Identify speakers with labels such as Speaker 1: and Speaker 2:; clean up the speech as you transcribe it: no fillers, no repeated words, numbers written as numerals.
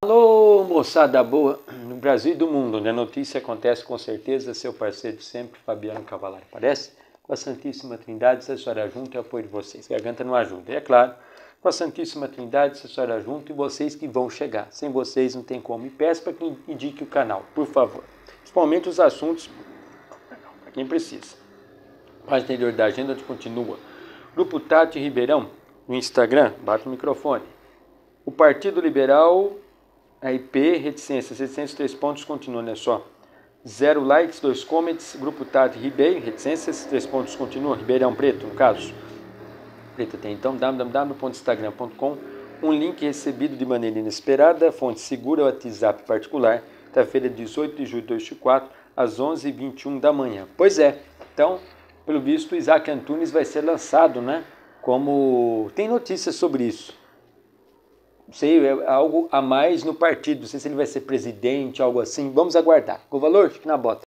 Speaker 1: Alô, moçada boa no Brasil e do mundo, onde a notícia acontece com certeza, seu parceiro de sempre, Fabiano Cavalari. Parece? Com a Santíssima Trindade, se a senhora junto e o apoio de vocês. Garganta não ajuda. E é claro, com a Santíssima Trindade, se a senhora junto e vocês que vão chegar. Sem vocês não tem como. E peço para que indique o canal, por favor. Principalmente os assuntos para quem precisa. Página interior da agenda onde continua. Grupo Tati Ribeirão, no Instagram, bate o microfone. O Partido Liberal, a IP, reticência, 703 pontos, continua, não é só. 0 likes, 2 comments, Grupo Tati Ribeiro, reticências, 3 pontos, continua. Ribeirão Preto, no caso. Preto tem então www.instagram.com, um link recebido de maneira inesperada, fonte segura, WhatsApp particular, quinta-feira, 18 de julho de 2024, às 11h21 da manhã. Pois é, então, pelo visto, Isaac Antunes vai ser lançado, né? Como tem notícias sobre isso. Não sei, é algo a mais no partido, não sei se ele vai ser presidente, algo assim. Vamos aguardar. Com valor, fique na bota.